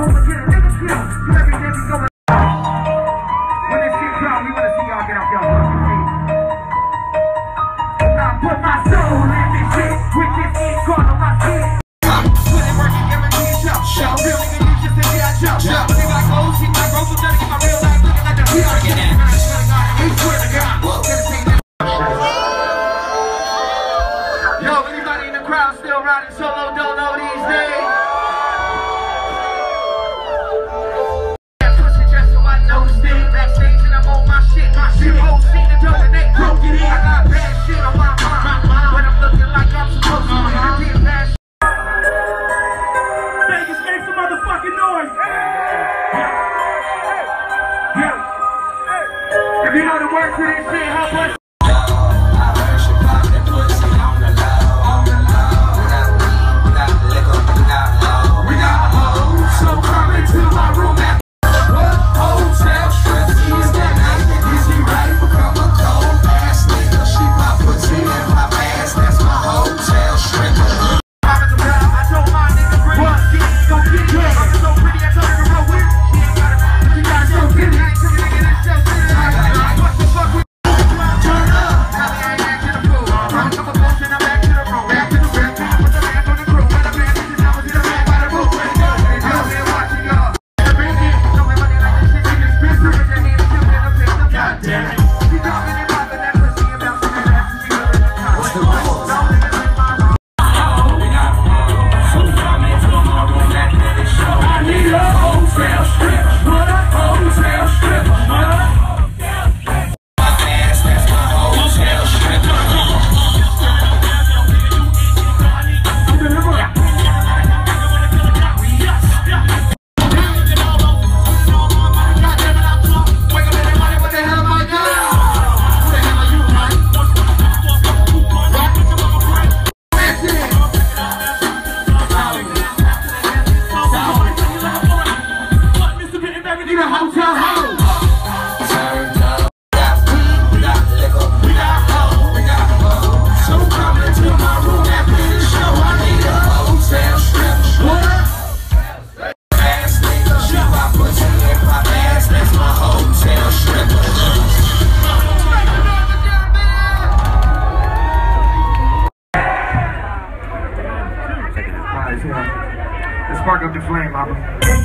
Spark up the flame, Papa.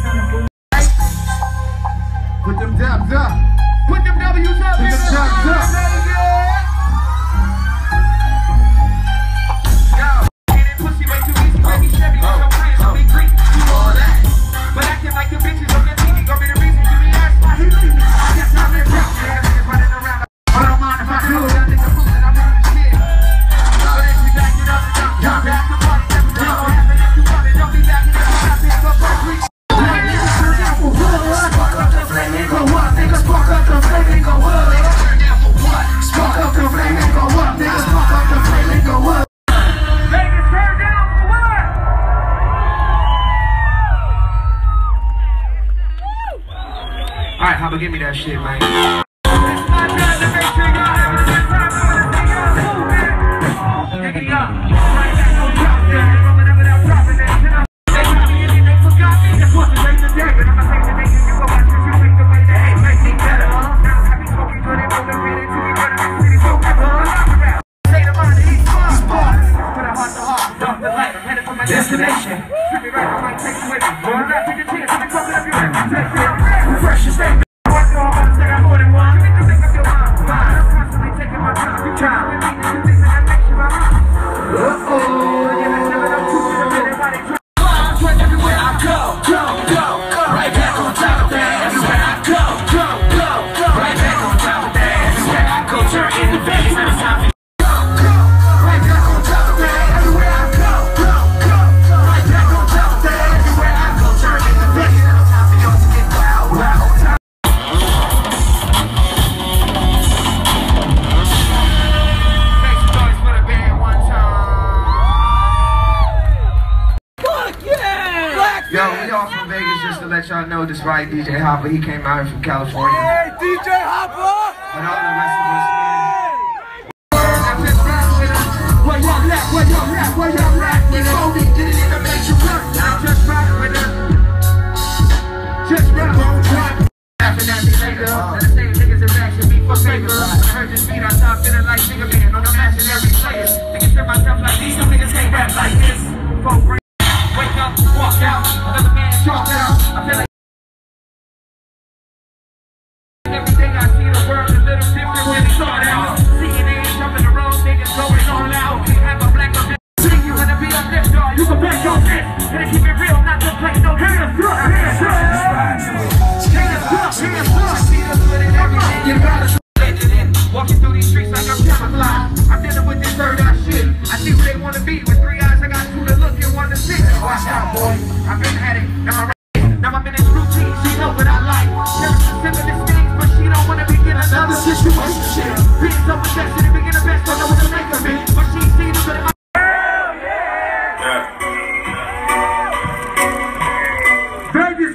Put them dubs up. Put them W's up. Put them dubs up. Yo, getting pussy way too easy. Make me Chevy with your friends, so be green. Do all that. But acting like the bitches on the TV gon' be the reason you be asked why he leave me. I guess I'm in trouble. Yeah, niggas running around. I don't mind if I do. That nigga fooling, I'm in the shit. But if you back it up, y'all back the party. Never know what happened if you want it. Don't be backing up. Alright, Hopper, give me that shit, man. Destination. Fresh statement. Yo, we all from Vegas, just to let y'all know this right, DJ Hopper, he came out here from California. Hey, DJ Hopper! And all the rest of us, man. Where y'all at? Where y'all at? Where y'all at? We know we did it in the major work. I'm just rocking with it.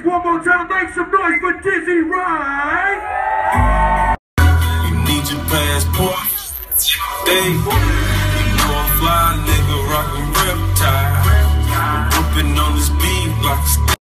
one more time, make some noise for Dizzy, right? You need your passport. Hey, you know I'm fly, nigga, rockin' reptile. Whooping on this beatbox.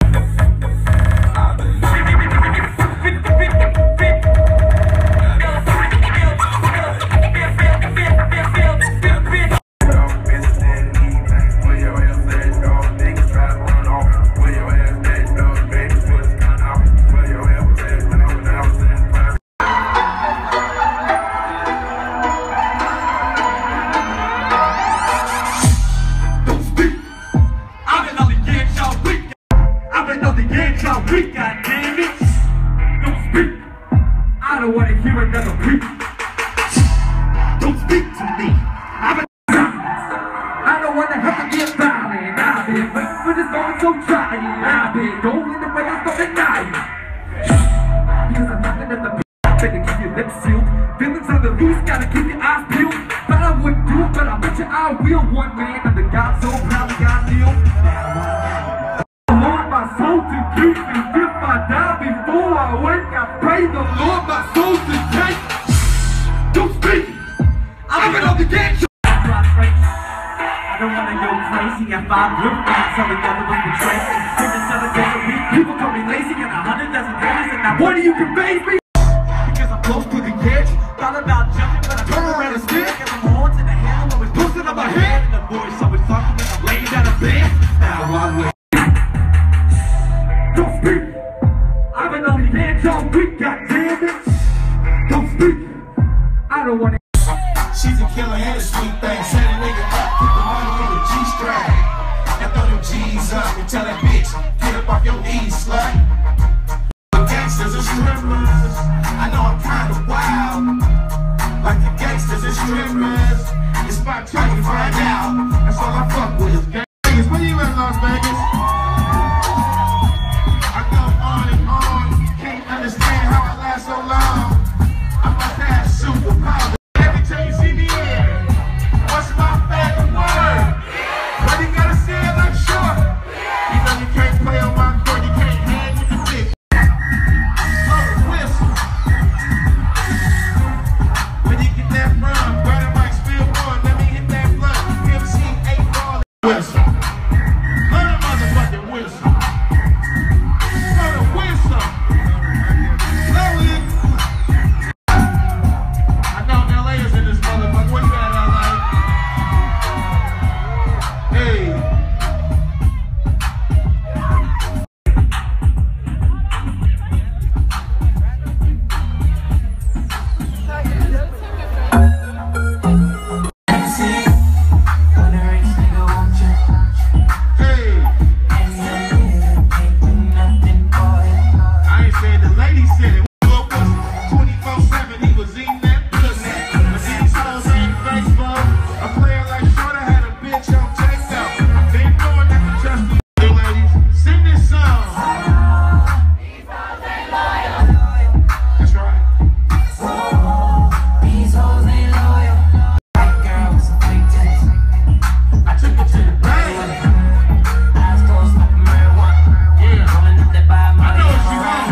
I don't want to hear another beat. Don't speak to me. I don't want to have to get violent. I've been waiting for this moment so trying. I've been going the way I thought tonight. Because I'm nothing at the beat. Better keep your lips sealed. Feelings on the loose, gotta keep your eyes peeled. Thought I wouldn't do it, but I bet you I will. One man under God, so proud of God deal. Lord, my soul to keep me. If I die before I wake, I pray the Lord my soul to take. Don't speak. I'm on the game. I don't wanna go crazy. If I look back, some of the other was betrayed. Screaming 7 days a week. People call me lazy, and 100 dozen days, and now what do you convey me? Because I'm close to the edge. Thought about jumping, but I turn around and scared. Get my horns in the hand, always posting on my head. And the voice always talking when I'm laying down in bed. Now I'm with. Don't speak. I've been on the edge all week, goddammit. Don't speak. I don't wanna. She's a killer and a sweet thing. Set a nigga up, put the money in the G-string. And throw them G's up and tell that bitch, get up off your knees, slut. Gangsters and strippers, I know I'm kinda wild. Like the gangsters and strippers, it's my turn to find out. That's all I fuck with is gangsters. Where you at, Las Vegas? I go on and on, can't understand how I last so long. I must have superpowers. Every time you see me here, what's my favorite word? Why you gotta say it like sure? You know you can't play on my court, you can't hang with the dick. Blow the whistle. Where you get that from? Brother Mike spill one, let me hit that blunt. MC 8 ball whistle. Blow the motherfucking whistle. Blow the whistle. Blow it. I know LA is in this motherfucker. What's that, LA? Hey. I ain't saying the lady said it. 24/7, he was eating that pussy. But these hoes ain't faithful. A player like Shorter had a bitch on takeout. They knowing that the trust you ladies. Sing this song. That's right. These hoes ain't loyal. White girl with some fake tits. I took it to the bank. Eyes closed, smoking marijuana. Yeah. Rolling up that by I money. know what you want.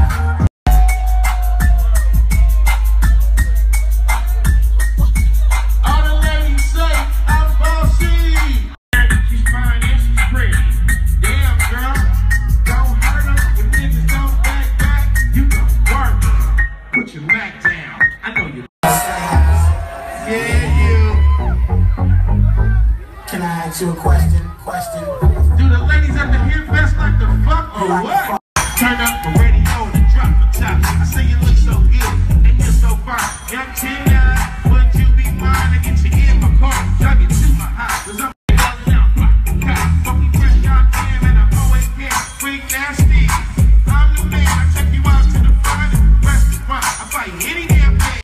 All the ladies say I'm bossy. She's fine and she's pretty. Damn, girl. Don't hurt her. If niggas don't back, you gon' work her. Put your Mac down. I know you. Yeah, you. Can I ask you a question? Do the ladies at the Hemp Fest like the fuck or what? Turn up the radio and drop the top. I say you look so good and you're so fine. Young Tina, would you be mine to get you in my car? Drive you to my house. Cause I'm fucking fresh goddamn and I'm always here. Freak nasty. I'm the man. I take you out to the finest restaurant. I buy you any damn thing.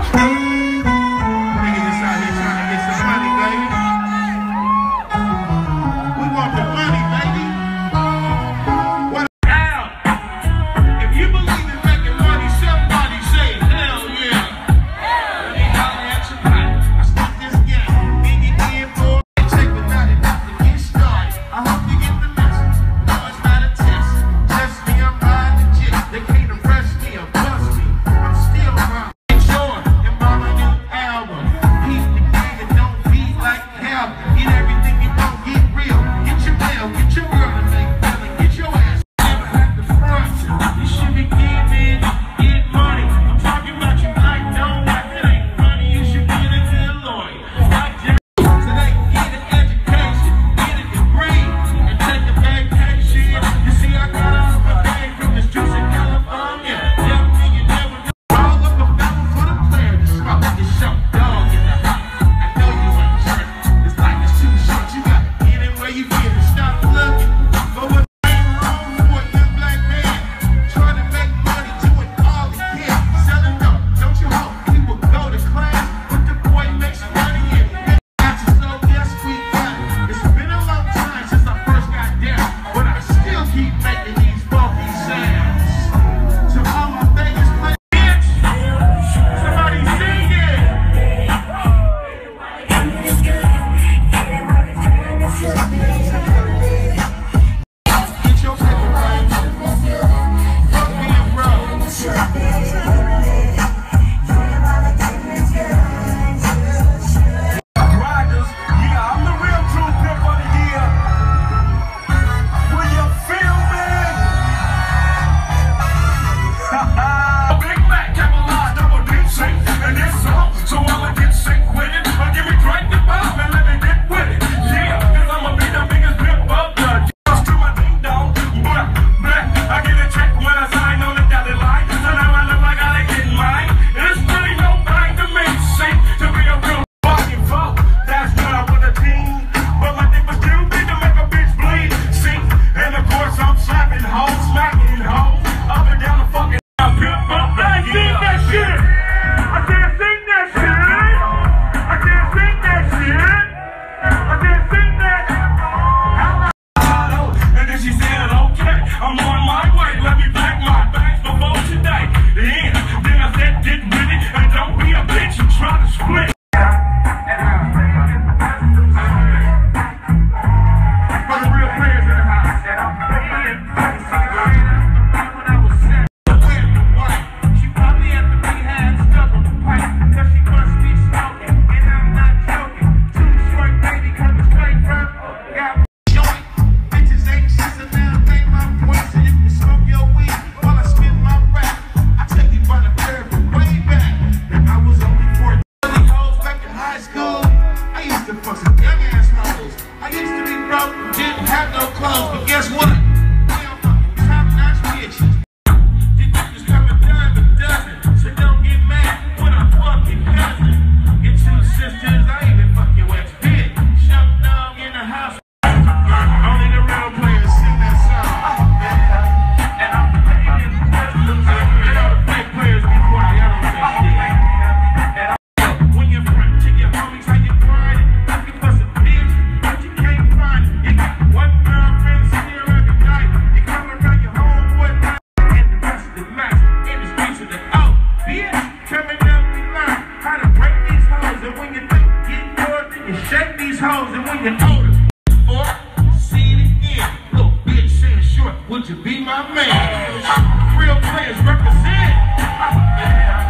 Niggas just out here trying to get some money, baby. We want the money, baby. What? Ow! Man, real players represent.